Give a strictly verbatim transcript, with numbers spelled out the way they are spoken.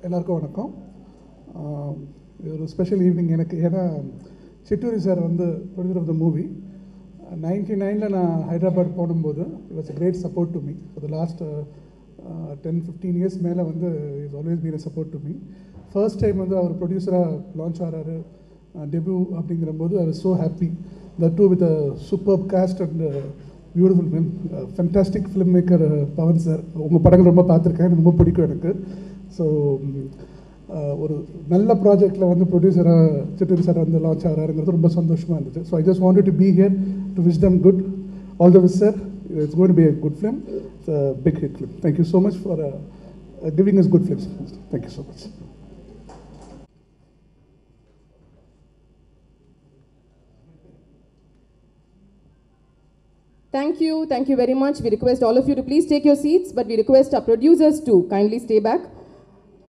எல்லாருக்கும் வணக்கம். இது ஒரு ஸ்பெஷல் ஈவினிங் எனக்கு. ஏன்னா சிட்டூரி சார் வந்து producer of the movie. Ninety நைனில் நான் ஹைதராபாத் போடும்போது it was a great support to me. For the last ten fifteen years மேலே வந்து is always been a support to me. First time வந்து அவர் ப்ரொடியூசராக லான்ச் ஆகிறாரு டெபியூ அப்படிங்கிற போது I was so happy. The two with a super cast and beautiful film. Fantastic film maker Pavan sir. உங்கள் படங்கள் ரொம்ப பார்த்துருக்கேன், ரொம்ப பிடிக்கும் எனக்கு. ஸோ ஒரு நல்ல ப்ராஜெக்டில் வந்து ப்ரொடியூசராக சிட்டூரி சார் வந்து லான்ச் ஆகிறாருங்கிறது ரொம்ப சந்தோஷமாக இருந்துச்சு. So I just wanted to be here to wish them good. All the best sir. It's going to be a good film. It's a big hit film. Thank you so much for uh, uh, giving us good films. Thank you so much. Thank you. Thank you very much. We request all of you to please take your seats, but we request our producers to kindly stay back.